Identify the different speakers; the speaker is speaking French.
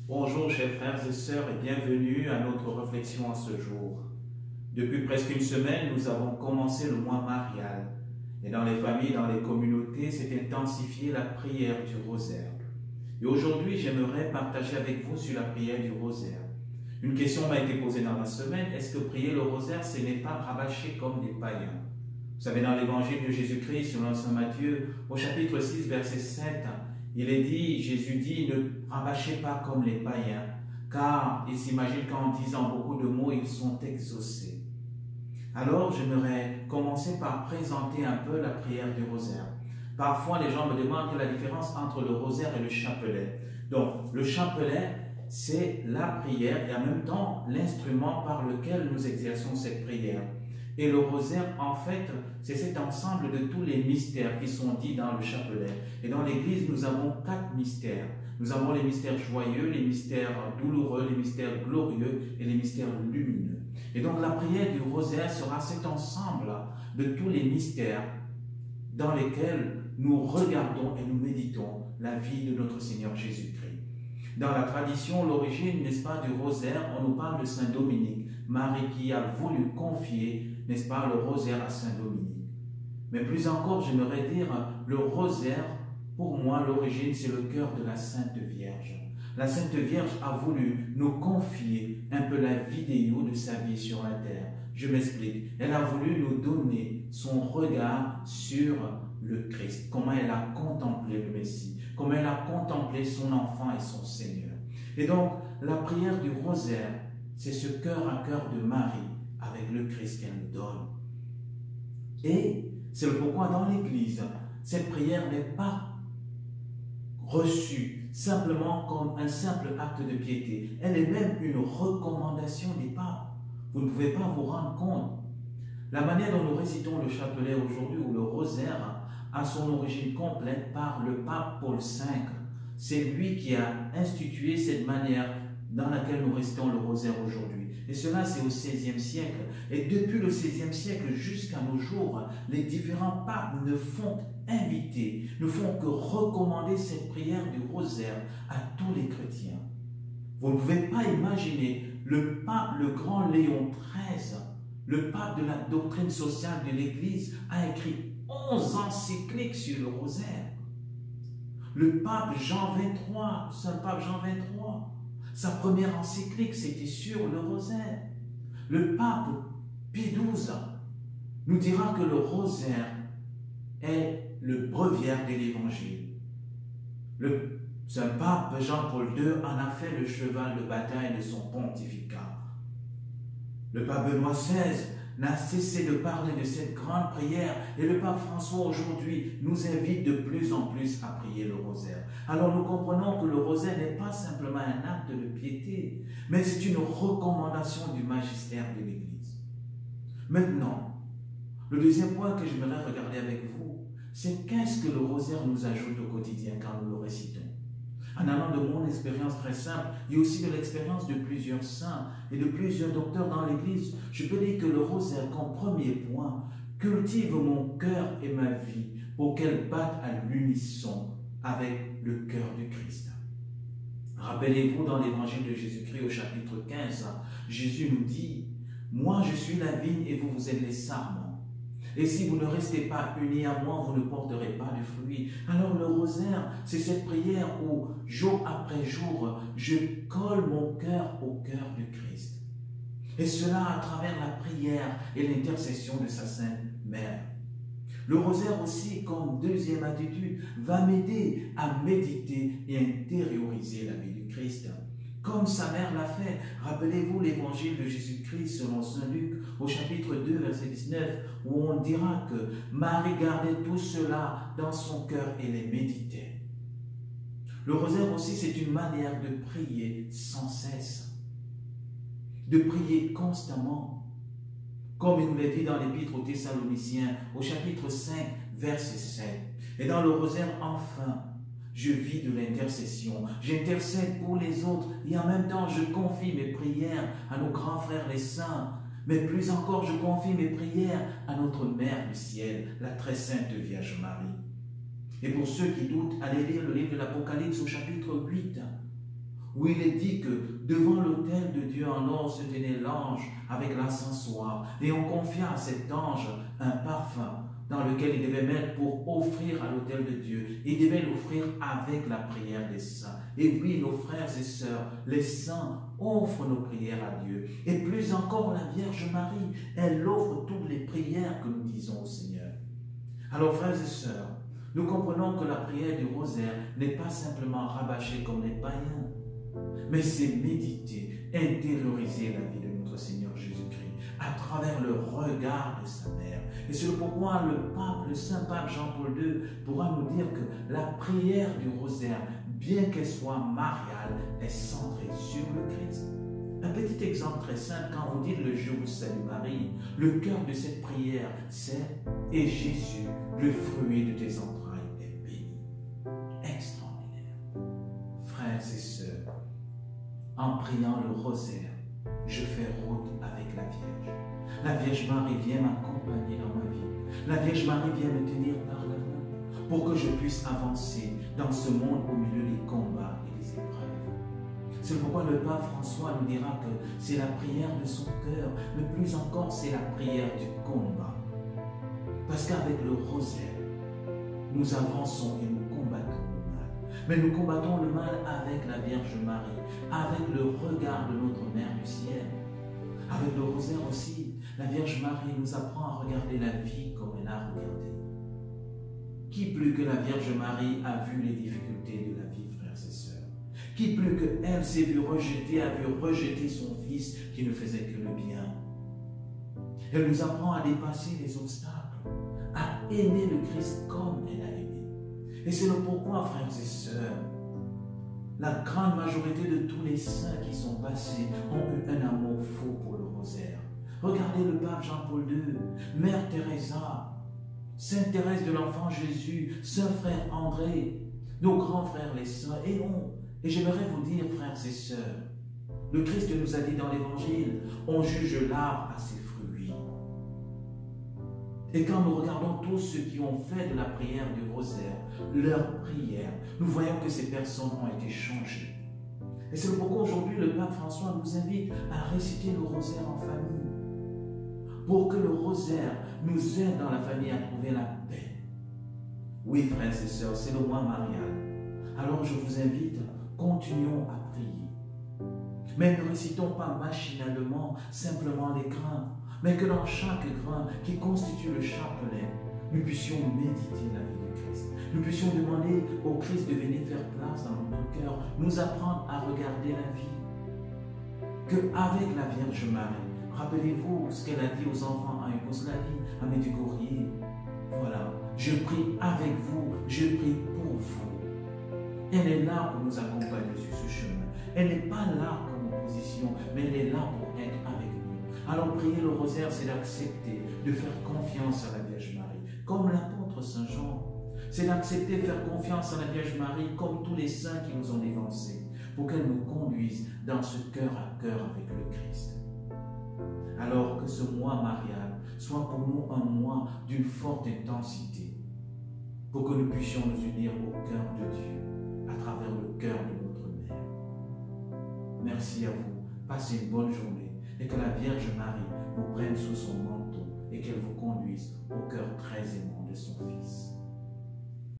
Speaker 1: Bonjour chers frères et sœurs et bienvenue à notre réflexion à ce jour. Depuis presque une semaine, nous avons commencé le mois marial et dans les familles, dans les communautés, s'est intensifiée la prière du rosaire. Et aujourd'hui, j'aimerais partager avec vous sur la prière du rosaire. Une question m'a été posée dans la semaine, est-ce que prier le rosaire, ce n'est pas rabâcher comme des païens? Vous savez, dans l'évangile de Jésus-Christ, selon Saint Matthieu, au chapitre 6, verset 7, Jésus dit, ne rabâchez pas comme les païens, car ils s'imaginent qu'en disant beaucoup de mots, ils sont exaucés. Alors, j'aimerais commencer par présenter un peu la prière du rosaire. Parfois, les gens me demandent quelle est la différence entre le rosaire et le chapelet. Donc, le chapelet, c'est la prière et en même temps l'instrument par lequel nous exerçons cette prière. Et le rosaire, en fait, c'est cet ensemble de tous les mystères qui sont dits dans le chapelet. Et dans l'Église, nous avons 4 mystères. Nous avons les mystères joyeux, les mystères douloureux, les mystères glorieux et les mystères lumineux. Et donc la prière du rosaire sera cet ensemble de tous les mystères dans lesquels nous regardons et nous méditons la vie de notre Seigneur Jésus-Christ. Dans la tradition, l'origine, n'est-ce pas, du rosaire, on nous parle de Saint Dominique, Marie qui a voulu confier, n'est-ce pas, le rosaire à Saint Dominique. Mais plus encore, j'aimerais dire, le rosaire, pour moi, l'origine, c'est le cœur de la Sainte Vierge. La Sainte Vierge a voulu nous confier un peu la vidéo de sa vie sur la terre. Je m'explique. Elle a voulu nous donner son regard sur le Christ, comment elle a contemplé le Messie, comment elle a contemplé son enfant et son Seigneur. Et donc, la prière du rosaire, c'est ce cœur à cœur de Marie avec le Christ qu'elle nous donne. Et c'est pourquoi dans l'Église, cette prière n'est pas reçue simplement comme un simple acte de piété. Elle est même une recommandation des papes. Vous ne pouvez pas vous rendre compte. La manière dont nous récitons le chapelet aujourd'hui ou le rosaire a son origine complète par le pape Paul V. C'est lui qui a institué cette manière dans laquelle nous récitons le rosaire aujourd'hui. Et cela, c'est au XVIe siècle. Et depuis le XVIe siècle jusqu'à nos jours, les différents papes ne font que recommander cette prière du rosaire à tous les chrétiens. Vous ne pouvez pas imaginer le pape, le grand Léon XIII, le pape de la doctrine sociale de l'Église, a écrit 11 encycliques sur le rosaire. Le pape Jean XXIII, Saint pape Jean XXIII, sa première encyclique, c'était sur le rosaire. Le pape Pie XII nous dira que le rosaire est le breviaire de l'Évangile. Le Saint pape Jean-Paul II en a fait le cheval de bataille de son pontificat. Le pape Benoît XVI n'a cessé de parler de cette grande prière et le pape François aujourd'hui nous invite de plus en plus à prier le rosaire. Alors nous comprenons que le rosaire n'est pas simplement un acte de piété, mais c'est une recommandation du magistère de l'Église. Maintenant, le deuxième point que j'aimerais regarder avec vous, c'est qu'est-ce que le rosaire nous ajoute au quotidien quand nous le récitons. En allant de mon expérience très simple et aussi de l'expérience de plusieurs saints et de plusieurs docteurs dans l'Église, je peux dire que le rosaire, comme premier point, cultive mon cœur et ma vie pour qu'elle batte à l'unisson avec le cœur du Christ. Rappelez-vous dans l'évangile de Jésus-Christ au chapitre 15, Jésus nous dit « Moi je suis la vigne et vous êtes les sarments. Et si vous ne restez pas unis à moi, vous ne porterez pas de fruits. » Alors le rosaire, c'est cette prière où, jour après jour, je colle mon cœur au cœur du Christ. Et cela à travers la prière et l'intercession de sa Sainte Mère. Le rosaire aussi, comme deuxième attitude, va m'aider à méditer et intérioriser la vie du Christ. Comme sa mère l'a fait. Rappelez-vous l'évangile de Jésus-Christ selon Saint Luc au chapitre 2, verset 19, où on dira que Marie gardait tout cela dans son cœur et les méditait. Le rosaire aussi, c'est une manière de prier sans cesse, de prier constamment, comme il nous l'a dit dans l'épître aux Thessaloniciens au chapitre 5, verset 7. Et dans le rosaire, enfin, je vis de l'intercession, j'intercède pour les autres et en même temps je confie mes prières à nos grands frères les saints, mais plus encore je confie mes prières à notre Mère du ciel, la très sainte Vierge Marie. Et pour ceux qui doutent, allez lire le livre de l'Apocalypse au chapitre 8, où il est dit que devant l'autel de Dieu en or se tenait l'ange avec l'encensoir, et on confia à cet ange un parfum dans lequel il devait mettre pour offrir à l'autel de Dieu. Il devait l'offrir avec la prière des saints. Et oui, nos frères et sœurs, les saints offrent nos prières à Dieu. Et plus encore, la Vierge Marie, elle offre toutes les prières que nous disons au Seigneur. Alors, frères et sœurs, nous comprenons que la prière du rosaire n'est pas simplement rabâchée comme les païens, mais c'est méditer, intérioriser la vie de notre Seigneur Jésus-Christ à travers le regard de sa mère. Et c'est pourquoi le pape, le saint pape Jean-Paul II pourra nous dire que la prière du rosaire, bien qu'elle soit mariale, est centrée sur le Christ. Un petit exemple très simple, quand vous dites le Je vous salue Marie, le cœur de cette prière, c'est « Et Jésus, le fruit de tes entrailles, est béni ». Extraordinaire. Frères et sœurs, en priant le rosaire, je fais route avec la Vierge. La Vierge Marie vient m'accompagner dans ma vie. La Vierge Marie vient me tenir par la main pour que je puisse avancer dans ce monde au milieu des combats et des épreuves. C'est pourquoi le pape François nous dira que c'est la prière de son cœur, mais plus encore c'est la prière du combat. Parce qu'avec le rosaire, nous avançons et nous combattons le mal. Mais nous combattons le mal avec la Vierge Marie, avec le regard de notre Mère du ciel. Avec le rosaire aussi, la Vierge Marie nous apprend à regarder la vie comme elle a regardé. Qui plus que la Vierge Marie a vu les difficultés de la vie, frères et sœurs? Qui plus qu'elle s'est vue rejeter, a vu rejeter son Fils qui ne faisait que le bien? Elle nous apprend à dépasser les obstacles, à aimer le Christ comme elle a aimé. Et c'est le pourquoi, frères et sœurs, la grande majorité de tous les saints qui sont passés ont eu un amour fou pour le rosaire. Regardez le pape Jean-Paul II, Mère Teresa, Sainte Thérèse de l'Enfant Jésus, Saint Frère André, nos grands frères les saints, et non. Et j'aimerais vous dire, frères et sœurs, le Christ nous a dit dans l'Évangile, on juge l'arbre à ses fruits. Et quand nous regardons tous ceux qui ont fait de la prière du rosaire leur prière, nous voyons que ces personnes ont été changées. Et c'est pourquoi aujourd'hui le pape François nous invite à réciter le rosaire en famille, pour que le rosaire nous aide dans la famille à trouver la paix. Oui, frères et sœurs, c'est le mois marial. Alors je vous invite, continuons à prier. Mais ne récitons pas machinalement simplement les grains, mais que dans chaque grain qui constitue le chapelet, nous puissions méditer la vie du Christ. Nous puissions demander au Christ de venir faire place dans notre cœur, nous apprendre à regarder la vie. Qu'avec la Vierge Marie, rappelez-vous ce qu'elle a dit aux enfants en Yougoslavie, à Medjugorje. Voilà, je prie avec vous, je prie pour vous. Elle est là pour nous accompagner sur ce chemin. Elle n'est pas là comme opposition, mais elle est là pour être avec nous. Alors prier le rosaire, c'est d'accepter, de faire confiance à la Vierge Marie, comme l'apôtre Saint Jean. C'est d'accepter de faire confiance à la Vierge Marie, comme tous les saints qui nous ont dévancés, pour qu'elle nous conduise dans ce cœur à cœur avec le Christ. Alors que ce mois marial soit pour nous un mois d'une forte intensité, pour que nous puissions nous unir au cœur de Dieu, à travers le cœur de notre Mère. Merci à vous, passez une bonne journée, et que la Vierge Marie vous prenne sous son manteau, et qu'elle vous conduise au cœur très aimant de son Fils.